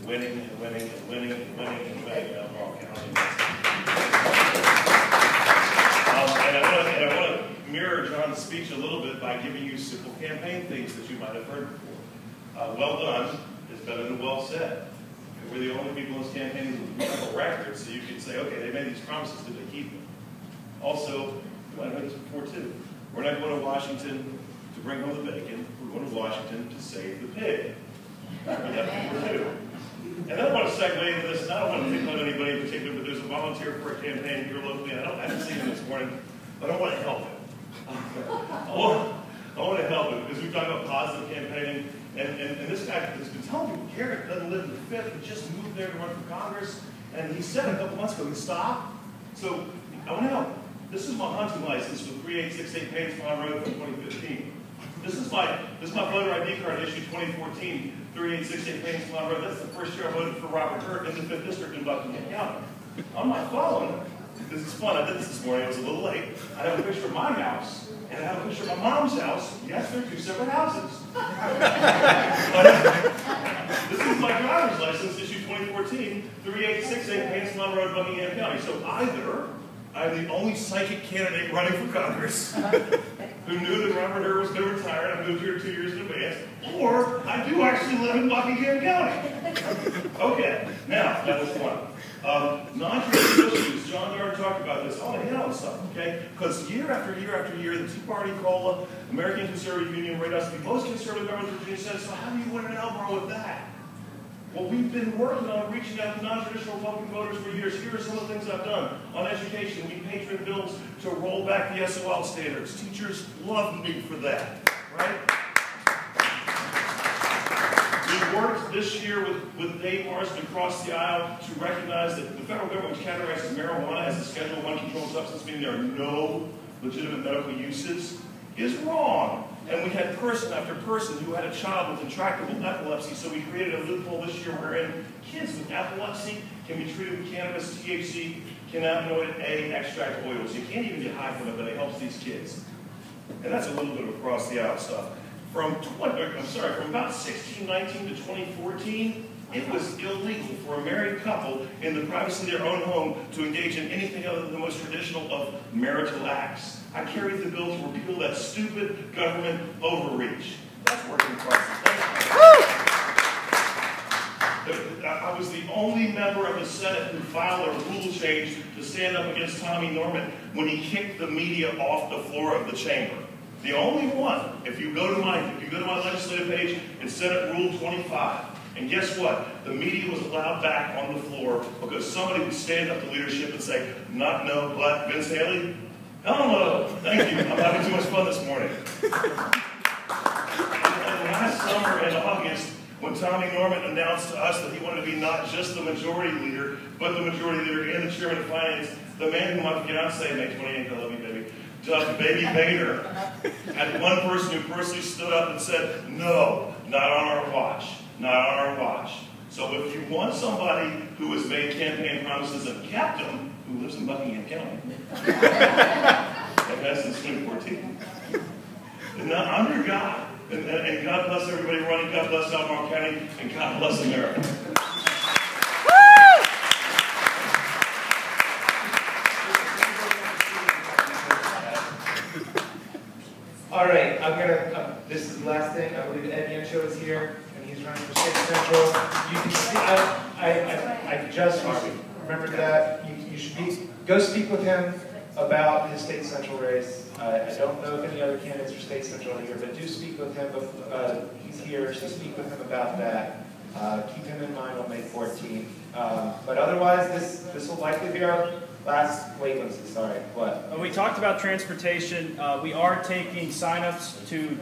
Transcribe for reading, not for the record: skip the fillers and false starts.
winning and winning and winning and winning and winning in Albemarle County. And I want to mirror John's speech a little bit by giving you simple campaign things that you might have heard before. Well done is better than well said. We're the only people in this campaign who have a record, so you can say, okay, they made these promises, did they keep them? Also, you might have heard this before too. We're not going to Washington to bring home the bacon. We're going to Washington to save the pig. Remember that before too. And then I want to segue into this, and I don't want to pick on anybody in particular, but there's a volunteer for a campaign here locally. I haven't seen him this morning, but I want to help him. I want to help him because we talk about positive campaigning. And this guy has been telling people Garrett doesn't live in the Fifth, but just moved there to run for Congress. And he said a couple months ago, he stopped. So I want to help him. This is my hunting license for 3868 Paynes Farm Road from 2015. This is my voter ID card issued 2014, 3868 Paynes Farm Road. That's the first year I voted for Robert Hurt in the 5th District in Buckingham County. On my phone, this is fun, I did this morning, it was a little late. I have a picture of my house, and I have a picture of my mom's house. Yes, they're two separate houses. This is my driver's license issued 2014, 3868 Paynes Farm Road, Buckingham County. So either I'm the only psychic candidate running for Congress who knew that Robert Hurt was going to retire and I moved here 2 years in advance, or I do actually live in Buckingham County. Okay, now, that was fun. Non-traditional issues, John Darden talked about this. I want to hit on something, okay? Because year after year after year, the Tea Party, COLA, American Conservative Union rate us to be most conservative government in Virginia says, so how do you win an Albemarle with that? Well, we've been working on reaching out to non-traditional Republican voters for years. Here are some of the things I've done. On education, we patron bills to roll back the SOL standards. Teachers love me for that, right? We worked this year with Dave Marsden across the aisle to recognize that the federal government categorizes marijuana as a Schedule I controlled substance, meaning there are no legitimate medical uses, is wrong. And we had person after person who had a child with intractable epilepsy, so we created a loophole this year wherein kids with epilepsy can be treated with cannabis, THC, cannabinoid A extract oils. You can't even get high from it, but it helps these kids. And that's a little bit of across the aisle stuff. From about 1619 to 2014, it was illegal for a married couple in the privacy of their own home to engage in anything other than the most traditional of marital acts. I carried the bill to repeal that stupid government overreach. That's working for us. I was the only member of the Senate who filed a rule change to stand up against Tommy Norman when he kicked the media off the floor of the chamber. The only one. If you go to my legislative page, it's Senate Rule 25. And guess what? The media was allowed back on the floor because somebody would stand up to leadership and say, not no, but Vince Haley? Hello, thank you. I'm having too much fun this morning. And last summer in August, when Tommy Norman announced to us that he wanted to be not just the majority leader, but the majority leader and the chairman of finance, the man who my fiance, May 28th, I love you, baby, Baby Boehner, had one person who personally stood up and said, no, not on our watch. Not on our watch. So if you want somebody who has made campaign promises and kept them, who lives in Buckingham County, and that's since 2014, and I'm your guy. And God bless everybody running, God bless Albemarle County, and God bless America. All right, this is the last thing. I believe Ed Yancho is here, and he's running for State Central. You can see, I just remembered that. You should go speak with him about his State Central race. I don't know if any other candidates for State Central are here, but do speak with him. He's here, so speak with him about that. Keep him in mind on May 14th. But otherwise, this will likely be our last, wait, Lindsay, sorry, what? We talked about transportation. We are taking signups to